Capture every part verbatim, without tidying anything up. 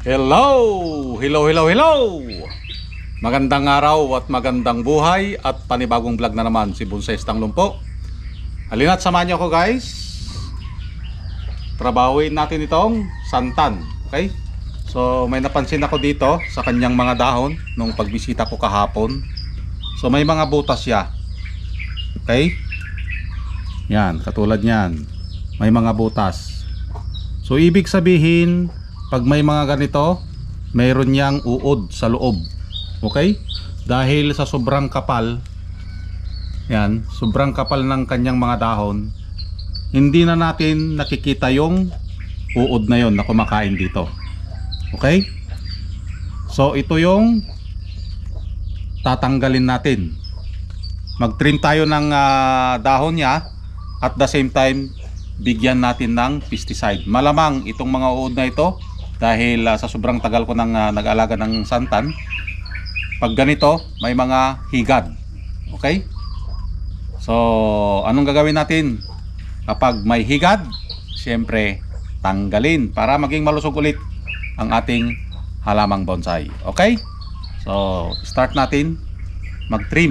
Hello! Hello, hello, hello! Magandang araw at magandang buhay at panibagong vlog na naman si Bonsai Tanglumpo. Halina't samahan niyo ako guys. Trabahuin natin itong santan. Okay? So may napansin ako dito sa kanyang mga dahon nung pagbisita ko kahapon. So may mga butas siya. Okay? Yan, katulad niyan. May mga butas. So ibig sabihin, pag may mga ganito, mayroon niyang uod sa loob. Okay? Dahil sa sobrang kapal, yan, sobrang kapal ng kanyang mga dahon, hindi na natin nakikita yung uod na yon na kumakain dito. Okay? So ito yung tatanggalin natin. Mag-trim tayo ng uh, dahon niya, at the same time bigyan natin ng pesticide. Malamang itong mga uod na ito, dahil uh, sa sobrang tagal ko nang uh, nag-alaga ng santan, pag ganito may mga higad. Okay? So anong gagawin natin kapag may higad? Siyempre tanggalin para maging malusog ulit ang ating halamang bonsai. Okay? So start natin mag-trim.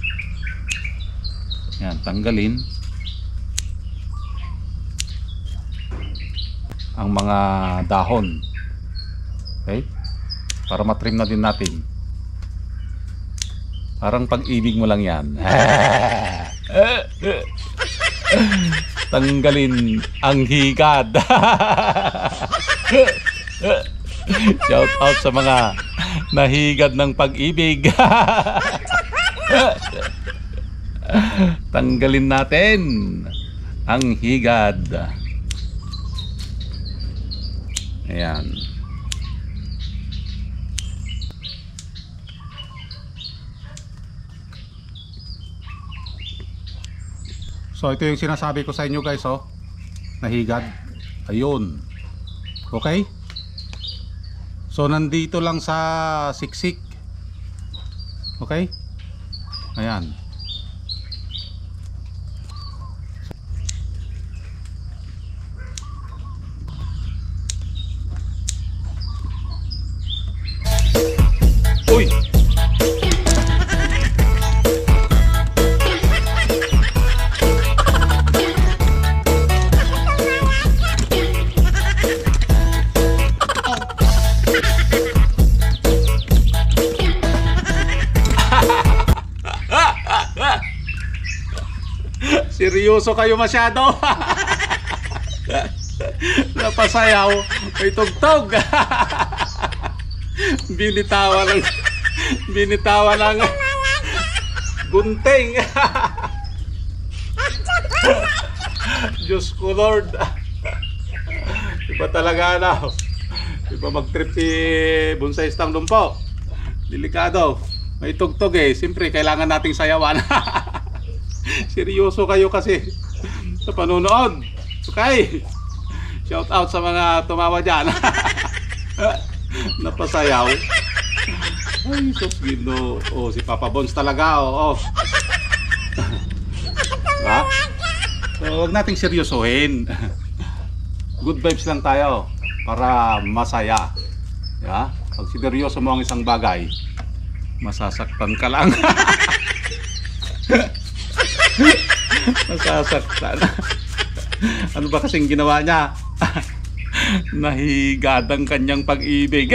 Yan, tanggalin ang mga dahon. Okay? Para matrim na din natin. Parang pag-ibig mo lang yan. Tanggalin ang higad. Shout out sa mga nahigad ng pag-ibig. Tanggalin natin ang higad. Ayan. So ito yung sinasabi ko sa inyo guys, oh. Nahigad. Ayun. Okay? So nandito lang sa siksik. Okay? Ayan. Uy! Seryoso kayo masyado. Napasayaw, may tugtog. Binitawan ng binitawan ng gunting. Diyos ko Lord. Iba talaga na. Iba mag-trip si Bonsai Tanglumpo. Delikado. May tugtog eh. Siyempre kailangan nating sayawan. Seryoso kayo kasi sa panonood. Okay. Shout out sa mga tumawa dyan. Napasayaw. Ay, sos Ginoo. Oh, si Papa Bons talaga. Oh, oh. Ha? So, huwag nating seryosohin. Good vibes lang tayo para masaya. Yeah? Pag seryoso mo ang isang bagay, masasaktan ka lang. Masasaktan. Ano ba kasing ginawa niya? Nahigad ang kanyang pag-ibig.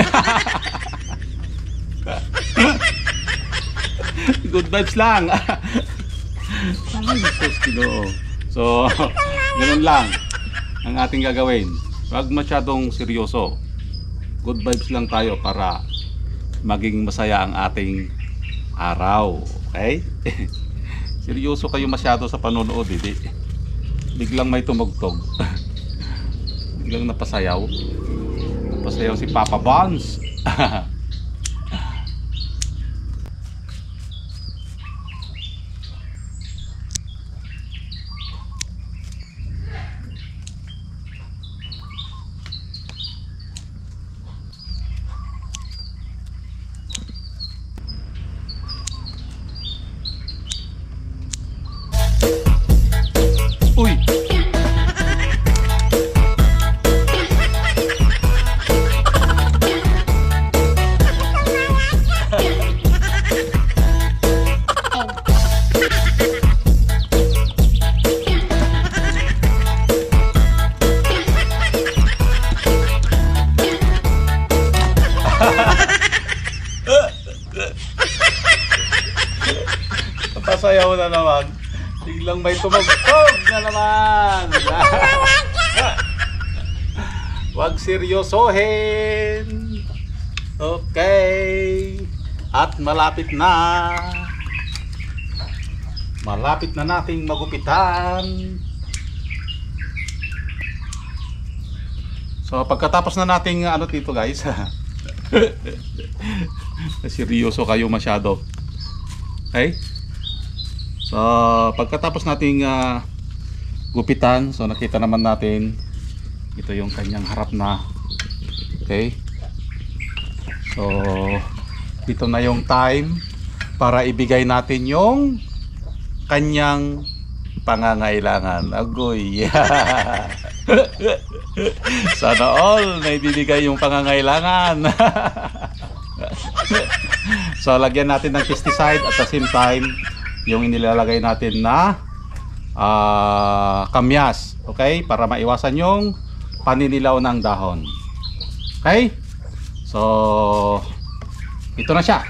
Good vibes lang. Ay, Diyos Ginoo. So, ganun lang ang ating gagawin. Huwag masyadong seryoso. Good vibes lang tayo para maging masaya ang ating araw. Okay? Seryoso kayo masyado sa panonood, hindi? Biglang may tumugtog. Biglang napasayaw. Napasayaw si Papa Bons. Uy! sumayaw na naman. Biglang may tumugtog na naman. Wag seryosohin. Okay. At malapit na. Malapit na nating magupitan. So pagkatapos na nating ano dito guys. Seryoso kayo masyado. Okay? So pagkatapos nating uh, gupitan, so nakita naman natin ito yung kanyang harap na. Okay? So dito na yung time para ibigay natin yung kanyang pangangailangan. Agoy. Sana all na ibibigay yung pangangailangan. So lagyan natin ng pesticide at the same time yung inilalagay natin na uh, kamyas. Okay? Para maiwasan yung paninilaw ng dahon. Okay? So ito na siya.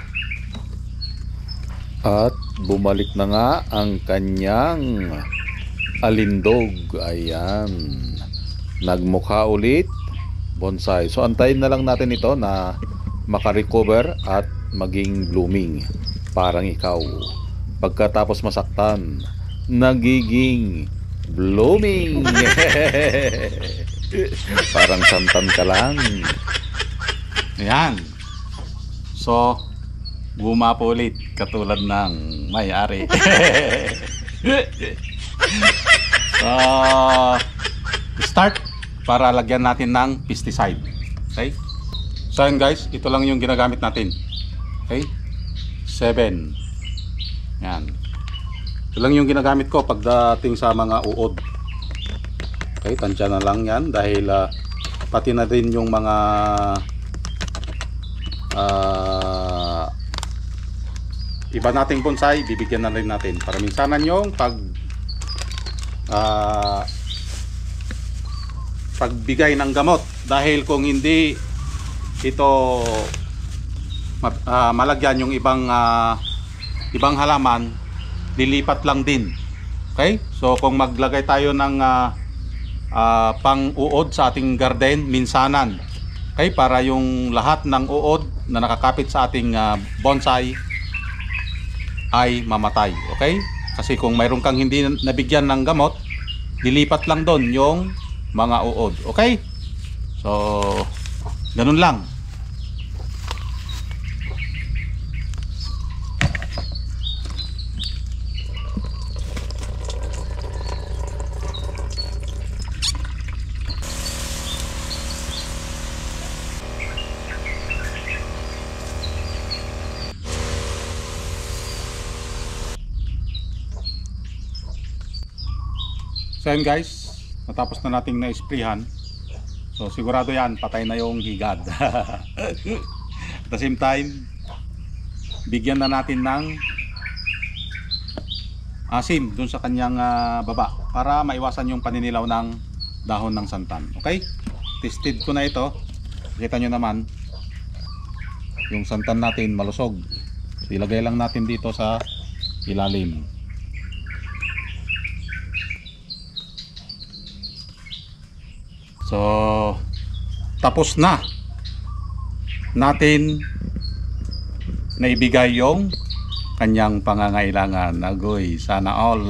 At bumalik na nga ang kanyang alindog. Ayan, nagmukha ulit bonsai. So antayin na lang natin ito na makarecover at maging blooming. Parang ikaw, pagkatapos masaktan, nagiging blooming. Parang santan ka lang. Ayan. So gumapo ulit katulad ng may-ari. So start para lagyan natin ng pesticide. Okay? So yun guys, ito lang yung ginagamit natin. Okay? seven. Yan. Ito lang yung ginagamit ko pagdating sa mga uod. Okay, tansya na lang yan dahil uh, pati na din yung mga uh, iba nating bonsai, bibigyan na rin natin para minsanan yung pag uh, pagbigay ng gamot. Dahil kung hindi ito uh, malagyan yung ibang uh, ibang halaman, lilipat lang din. Okay? So kung maglagay tayo ng uh, uh, pang-uod sa ating garden, minsanan. Okay? Para yung lahat ng uod na nakakapit sa ating uh, bonsai ay mamatay. Okay? Kasi kung mayroon kang hindi nabigyan ng gamot, lilipat lang doon yung mga uod. Okay? So ganun lang. So yun guys, natapos na nating na-sprayhan. So sigurado yan, patay na yung higad. At the same time, bigyan na natin ng asim dun sa kanyang uh, baba para maiwasan yung paninilaw ng dahon ng santan. Okay? Tested ko na ito. Kita nyo naman yung santan natin malusog. So, ilagay lang natin dito sa ilalim. So tapos na natin naibigay yung kanyang pangangailangan. Agoy, sana all.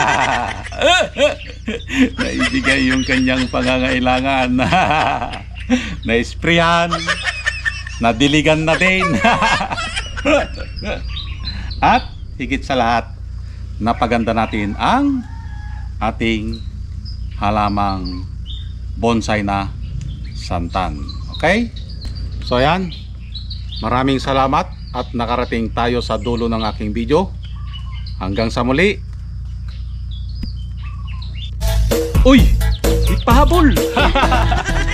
Naibigay yung kanyang pangangailangan. Na-sprayan, nadiligan na din. At higit sa lahat, napaganda natin ang ating halamang bonsai na santan. Okay? So yan, maraming salamat at nakarating tayo sa dulo ng aking video. Hanggang sa muli. Uy! Ipahabol!